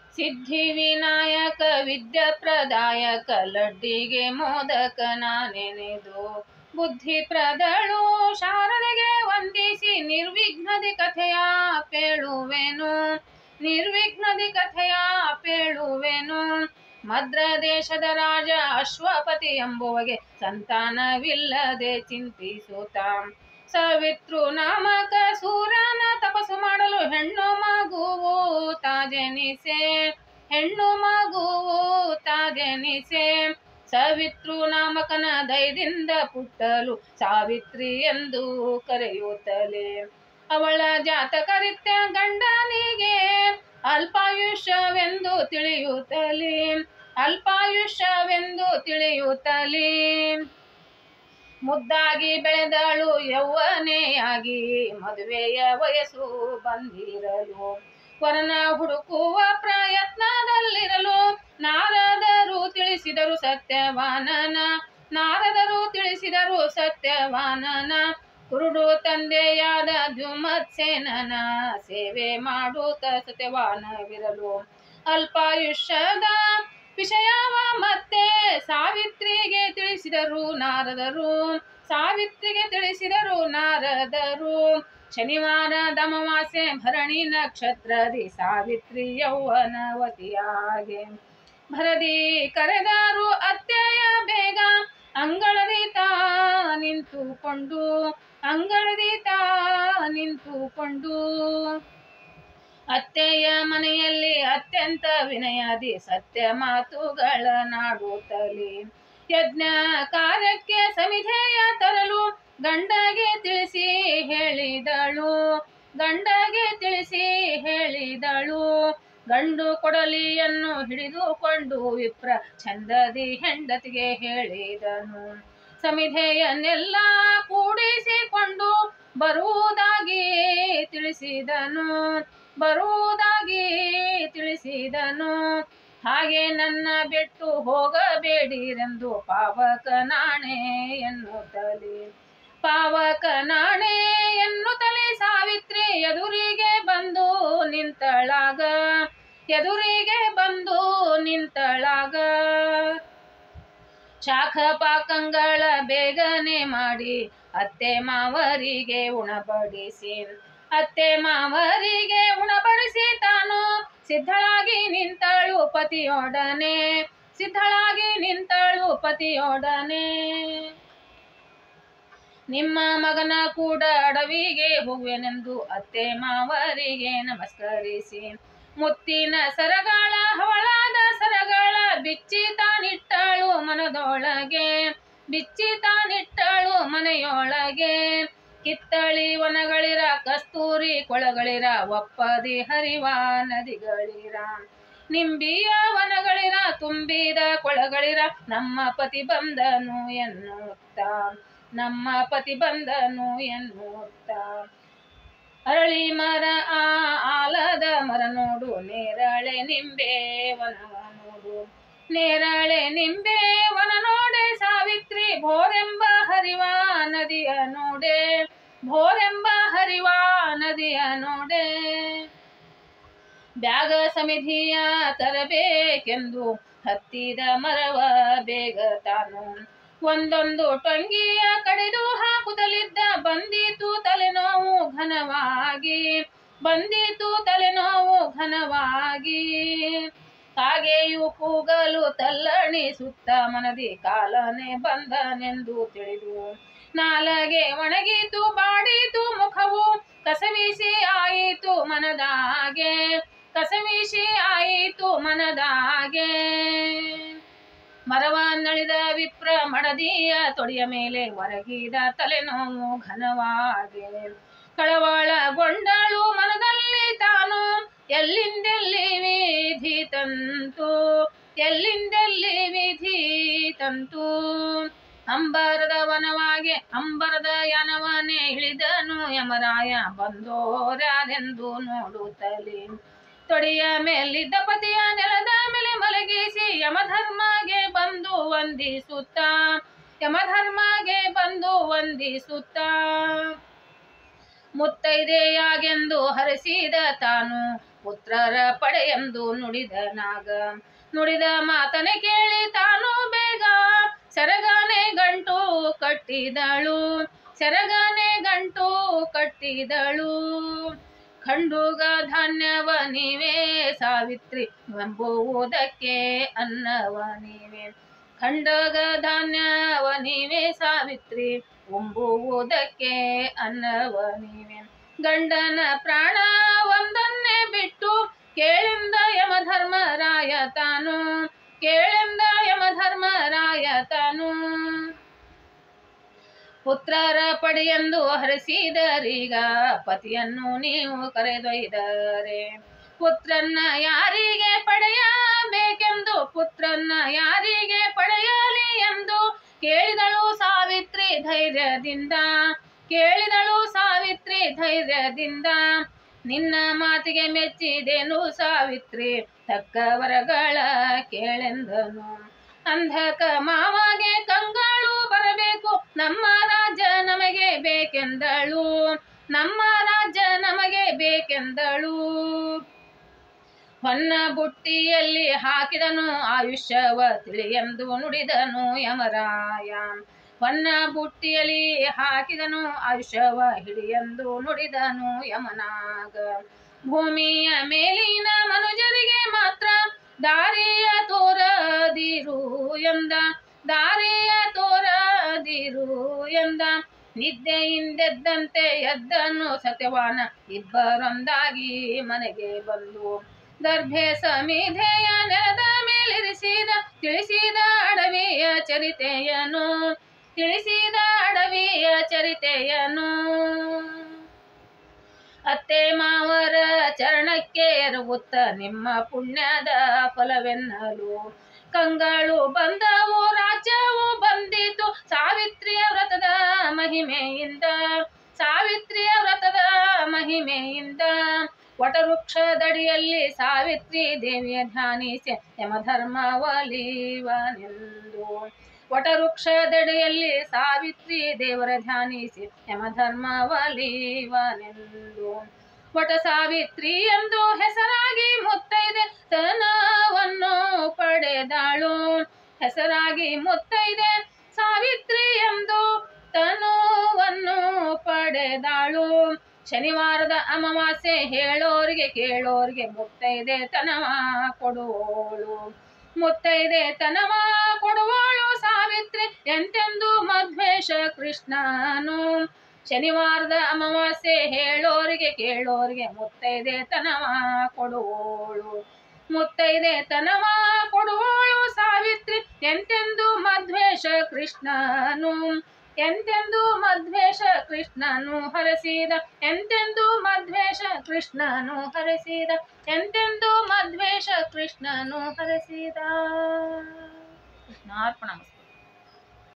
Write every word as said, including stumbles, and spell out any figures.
ಸಿದ್ಧಿ ವಿನಾಯಕ ವಿದ್ಯಾ ಪ್ರದಾಯಕ ಲಡ್ಡಿಗೆ ಮೋದಕ ನಾನೆನೆದು ಬುದ್ಧಿ ಪ್ರದಳು ಶಾರದೆಗೆ ವಂದಿಸಿ ನಿರ್ವಿಘ್ನದಿ ಕಥೆಯ ಪೇಳುವೆನು ನಿರ್ವಿಘ್ನದಿ ಕಥೆಯ ಪೇಳುವೆನು. ಮದ್ರ ದೇಶದ ರಾಜ ಅಶ್ವಪತಿ ಎಂಬುವಗೆ ಸಂತಾನವಿಲ್ಲದೆ ಚಿಂತಿಸುತ್ತ ಸವಿತೃ ನಾಮಕ ಸೂರನ ತಪಸ್ಸು ಮಾಡಲು ಹೆಣ್ಣು ಮಗುವು ತಾಜೆನಿಸೆ ಹೆಣ್ಣು ಮಗುವು ತಾಜೆನಿಸೆ. ಸವಿತೃ ನಾಮಕನ ದಯದಿಂದ ಪುಟ್ಟಲು ಸಾವಿತ್ರಿ ಎಂದು ಕರೆಯುತ್ತಲೇ ಅವಳ ಜಾತಕರಿತ್ಯ ಗಂಡನಿಗೆ ಅಲ್ಪಾಯುಷ್ಯವೆಂದು ತಿಳಿಯುತ್ತಲೇ ಅಲ್ಪಾಯುಷ್ಯವೆಂದು ತಿಳಿಯುತ್ತಲೇ ಮುದ್ದಾಗಿ ಬೆಳೆದಳು ಯೌವನೆಯಾಗಿ ಮದುವೆಯ ವಯಸ್ಸು ಬಂದಿರಲು ವರನ ಹುಡುಕುವ ಪ್ರಯತ್ನದಲ್ಲಿರಲು ನಾರದರು ತಿಳಿಸಿದರು ಸತ್ಯವಾನನ ನಾರದರು ತಿಳಿಸಿದರು ಸತ್ಯವಾನನ. ಕುರುಡು ತಂದೆಯಾದ ದ್ಯುಮತ್ಸೇನನ ಸೇವೆ ಮಾಡುತ್ತ ಸತ್ಯವಾನವಿರಲು ಅಲ್ಪಾಯುಷ್ಯದ ವಿಷಯವ ಮತ್ತೆ ಸಾವಿತ್ರಿಗೆ ತಿಳಿಸಿದರು ನಾರದರು ಸಾವಿತ್ರಿಗೆ ತಿಳಿಸಿದರು ನಾರದರು. ಶನಿವಾರದ ಅಮಾವಾಸ್ಯೆ ಭರಣಿ ನಕ್ಷತ್ರದಿ ಸಾವಿತ್ರಿ ಯೌವನವತಿಯಾಗೆ ಭರದಿ ಕರೆದರು ಅತ್ತೆಯ ಬೇಗ ಅಂಗಳದಿ ತಾ ನಿಂತುಕೊಂಡು ಅಂಗಳದಿ ತಾ ನಿಂತುಕೊಂಡು ಅತ್ತೆಯ ಮನೆಯಲ್ಲಿ ಅತ್ಯಂತ ವಿನಯದಿ ಸತ್ಯ ಮಾತುಗಳನ್ನಾಡುತ್ತಲೇ ಯಜ್ಞ ಕಾರ್ಯಕ್ಕೆ ಸಮಿಧೆಯ ತರಲು ಗಂಡಗೆ ತಿಳಿಸಿ ಹೇಳಿದಳು ಗಂಡಗೆ ತಿಳಿಸಿ ಹೇಳಿದಳು. ಗಂಡು ಕೊಡಲಿಯನ್ನು ಹಿಡಿದುಕೊಂಡು ವಿಪ್ರ ಚಂದದಿ ಹೆಂಡತಿಗೆ ಹೇಳಿದನು ಸಮಿಧೆಯನ್ನೆಲ್ಲ ಕೂಡಿಸಿಕೊಂಡು ಬರುವುದಾಗಿ ತಿಳಿಸಿದನು ಬರುವುದಾಗಿ ತಿಳಿಸಿದನು. ಹಾಗೆ ನನ್ನ ಬಿಟ್ಟು ಹೋಗಬೇಡಿರೆಂದು ಪಾವಕ ನಾಣೆ ಎನ್ನುತ್ತಲೇ ಪಾವಕ ನಾಣೆ ಎನ್ನುತ್ತಲೇ ಸಾವಿತ್ರಿ ಎದುರಿಗೆ ಬಂದು ನಿಂತಳಾಗ ಎದುರಿಗೆ ಬಂದು ನಿಂತಳಾಗ ಶಾಖ ಪಾಕಂಗಳ ಬೇಗನೆ ಮಾಡಿ ಅತ್ತೆ ಮಾವರಿಗೆ ಉಣಬಡಿಸಿ ಅತ್ತೆ ಮಾವರಿಗೆ ಉಣಬಡಿಸಿ ತಾನು ಸಿದ್ಧಳಾಗಿ ನಿಂತಳು ಪತಿಯೊಡನೆ ಸಿದ್ಧಳಾಗಿ ನಿಂತಳು ಪತಿಯೊಡನೆ. ನಿಮ್ಮ ಮಗನ ಕೂಡ ಅಡವಿಗೆ ಹೋಗುವೆನೆಂದು ಅತ್ತೆ ಮಾವರಿಗೆ ನಮಸ್ಕರಿಸಿ ಮುತ್ತಿನ ಸರಗಳ ಹವಳಾದ ಸರಗಳ ಬಿಚ್ಚಿ ತಾನಿಟ್ಟಳು ಮನದೊಳಗೆ ಬಿಚ್ಚಿ ತಾನಿಟ್ಟಳು ಮನೆಯೊಳಗೆ. ಕಿತ್ತಳಿ ವನಗಳಿರ ಕಸ್ತೂರಿ ಕೊಳಗಳಿರ ಒಪ್ಪದಿ ಹರಿವ ನದಿಗಳಿರ ನಿಂಬಿಯ ವನಗಳಿರ ತುಂಬಿದ ಕೊಳಗಳಿರ ನಮ್ಮ ಪತಿ ಬಂದನು ಎನ್ನುತ್ತ ನಮ್ಮ ಪತಿ ಬಂದನು ಎನ್ನುತ್ತ. ಅರಳಿ ಮರ ಆ ಆಲದ ಮರ ನೋಡು ನೇರಳೆ ನಿಂಬೆ ವನವ ನೋಡು ನೇರಳೆ ನಿಂಬೆ ವನ ನೋಡೆ ಸಾವಿತ್ರಿ ಭೋರೆಂಬ ಹರಿವ ನದಿಯ ನೋಡೆ ಭೋರೆಂಬ ಹರಿವ ನದಿಯ ನೋಡೆ. ಬ್ಯಾಗ ಸಮಿಧಿಯ ತರಬೇಕೆಂದು ಹತ್ತಿದ ಮರವ ಬೇಗ ತಾನು ಒಂದೊಂದು ಟೊಂಗಿಯ ಕಡಿದು ಹಾಕುತ್ತಲಿದ್ದ ಬಂದಿತು ತಲೆನೋವು ಘನವಾಗಿ ಬಂದಿತು ತಲೆನೋವು ಘನವಾಗಿ. ಕಾಗೆಯು ಕೂಗಲು ತಲ್ಲಣಿ ಸುತ್ತ ಮನದಿ ಕಾಲನೆ ಬಂದನೆಂದು ತಿಳಿದು ನಾಲಗೆ ಒಣಗಿತು ಬಾಡಿತು ಮುಖವು ಕಸವಿಸಿ ಆಯಿತು ಮನದಾಗೆ ಕಸವಿಸಿ ಆಯಿತು ಮನದಾಗೆ. ಮರವ ನಳಿದ ವಿಪ್ರ ಮಡದಿಯ ತೊಡೆಯ ಮೇಲೆ ಒರಗಿದ ತಲೆನೋವು ಘನವಾಗಿ ಕಳವಳಗೊಂಡಳು ಮನದಲ್ಲಿ ತಾನು ಎಲ್ಲಿಂದೆಲ್ಲಿ ವಿಧಿ ತಂತು ಎಲ್ಲಿಂದೆಲ್ಲಿ ವಿಧಿ ತಂತು. ಅಂಬರದ ವನವಾಗೆ ಅಂಬರದ ಯಾನವನೇ ಇಳಿದನು ಯಮರಾಯ ಬಂದೋರ್ಯಾರೆಂದು ನೋಡುತ್ತಲೇ ತೊಡೆಯ ಮೇಲಿದ್ದ ಪತಿಯ ನೆಲದ ಮೇಲೆ ಮಲಗಿಸಿ ಯಮಧರ್ಮಗೆ ಬಂದು ವಂದಿಸುತ್ತ ಯಮಧರ್ಮಗೆ ಬಂದು ವಂದಿಸುತ್ತ ಮುತ್ತೈದೆಯಾಗೆಂದು ಹರಸಿದ ತಾನು ಪುತ್ರರ ಪಡೆಯೆಂದು ನುಡಿದ ನಾಗ ನುಡಿದ ಮಾತನೆ ಕೇಳಿ ತಾನು ಬೇಗ ಸೆರಗನೆ ಗಂಟು ಕಟ್ಟಿದಳು ಸೆರಗನೆ ಗಂಟು ಕಟ್ಟಿದಳು. ಖಂಡುಗ ಧಾನ್ಯವ ನೀವೇ ಸಾವಿತ್ರಿ ಎಂಬುವುದಕ್ಕೆ ಅನ್ನವ ನೀವೇ ಖಂಡಗ ಧಾನ್ಯವ ನೀವೇ ಸಾವಿತ್ರಿ ಎಂಬುವುದಕ್ಕೆ ಅನ್ನವ ನೀವೇ. ಗಂಡನ ಪ್ರಾಣ ಒಂದನ್ನೇ ಬಿಟ್ಟು ಕೇಳಿಂದ ಯಮಧರ್ಮರಾಯ ತಾನು ಕೇಳಿಂದ ಯಮಧರ್ಮರಾಯ ತಾನು. ಪುತ್ರರ ಪಡೆಯೆಂದು ಹರಸಿದರೀಗ ಪತಿಯನ್ನು ನೀವು ಕರೆದೊಯ್ದರೆ ಪುತ್ರನ್ನ ಯಾರಿಗೆ ಪಡೆಯಬೇಕೆಂದು ಪುತ್ರನ್ನ ಯಾರಿಗೆ ಪಡೆಯಲಿ ಎಂದು ಕೇಳಿದಳು ಸಾವಿತ್ರಿ ಧೈರ್ಯದಿಂದ ಕೇಳಿದಳು ಸಾವಿತ್ರಿ ಧೈರ್ಯದಿಂದ. ನಿನ್ನ ಮಾತಿಗೆ ಮೆಚ್ಚಿದೆನು ಸಾವಿತ್ರಿ ತಕ್ಕ ವರಗಳ ಕೇಳೆಂದನು. ಅಂಧಕ ಮಾವಗೆ ಕಂಗಾಳು ಬರಬೇಕು ನಮ್ಮ ರಾಜ್ಯ ನಮಗೆ ಬೇಕೆಂದಳು ನಮ್ಮ ರಾಜ್ಯ ನಮಗೆ ಬೇಕೆಂದಳು. ಹೊನ್ನ ಬುಟ್ಟಿಯಲ್ಲಿ ಹಾಕಿದನು ಆಯುಷ್ಯವ ತಿಳಿಯೆಂದು ನುಡಿದನು ಯಮರಾಯ ಹೊನ್ನ ಬುಟ್ಟಿಯಲ್ಲಿ ಹಾಕಿದನು ಆಯುಷ್ಯವ ಹಿಡಿಯೆಂದು ನುಡಿದನು ಯಮನಾಗ. ಭೂಮಿಯ ಮೇಲಿನ ಮನುಜರಿಗೆ ಮಾತ್ರ ದಾರಿಯ ತೋರದಿರು ಎಂದ ದಾರಿಯ ತೋರದಿರು ಎಂದ. ನಿದ್ದೆಯಿಂದೆದ್ದಂತೆ ಎದ್ದನು ಸತ್ಯವಾನ ಇಬ್ಬರೊಂದಾಗಿ ಮನೆಗೆ ಬಂದು ದರ್ಭೆ ಸಮಿಧೆಯ ನೆಲದ ಮೇಲಿರಿಸಿದ ತಿಳಿಸಿದ ಅಡವಿಯ ಚರಿತೆಯನು ತಿಳಿಸಿದ ಅಡವಿಯ ಚರಿತೆಯನು. ಅತ್ತೆ ಮಾವರ ಚರಣಕ್ಕೆ ಎರಗುತ್ತ ನಿಮ್ಮ ಪುಣ್ಯದ ಫಲವೆನ್ನಲು ಕಂಗಳು ಬಂದವು ರಾಜ್ಯವು ಬಂದಿತು ಸಾವಿತ್ರಿಯ ವ್ರತದ ಮಹಿಮೆಯಿಂದ ಸಾವಿತ್ರಿಯ ವ್ರತದ ಮಹಿಮೆಯಿಂದ. ವಟವೃಕ್ಷದಡಿಯಲ್ಲಿ ಸಾವಿತ್ರಿ ದೇವಿಯ ಧ್ಯಾನಿಸಿ ಯಮಧರ್ಮವಲಿವನೆಂದು ವಟವೃಕ್ಷದಡಿಯಲ್ಲಿ ಸಾವಿತ್ರಿ ದೇವರ ಧ್ಯಾನಿಸಿ ಯಮಧರ್ಮವಲಿವನೆಂದು. ವಟ ಸಾವಿತ್ರಿ ಎಂದು ಹೆಸರಾಗಿ ಮುತ್ತೈದೆ ತನವನ್ನು ಪಡೆದಾಳು ಹೆಸರಾಗಿ ಮುತ್ತೈದೆ ಸಾವಿತ್ರಿ ಎಂದು ತನುವನ್ನು ಪಡೆದಾಳು. ಶನಿವಾರದ ಅಮಾವಾಸ್ಯೆ ಹೇಳೋರಿಗೆ ಕೇಳೋರಿಗೆ ಮುತ್ತೈದೆ ತನವ ಕೊಡುವೋಳು ಮುತ್ತೈದೆ ತನವ ಕೊಡುವೋಳು ಸಾವಿತ್ರಿ ಎಂತೆಂದು ಮಧ್ವೇಶ ಕೃಷ್ಣನು. ಶನಿವಾರದ ಅಮಾವಾಸ್ಯೆ ಹೇಳೋರಿಗೆ ಕೇಳೋರಿಗೆ ಮುತ್ತೈದೆ ತನವ ಕೊಡುವೋಳು ಮುತ್ತೈದೆ ತನವ ಕೊಡುವೋಳು ಸಾವಿತ್ರಿ ಎಂತೆಂದು ಮಧ್ವೇಶ ಕೃಷ್ಣನು ಎಂತೆಂದು ಮಧ್ವೇಶ ಕೃಷ್ಣನು ಹರಸಿದ ಎಂತೆಂದು ಮಧ್ವೇಶ ಕೃಷ್ಣನು ಹರಸಿದ ಎಂತೆಂದು ಮಧ್ವೇಶ ಕೃಷ್ಣನು ಹರಸಿದ. ಕೃಷ್ಣಾರ್ಪಣ.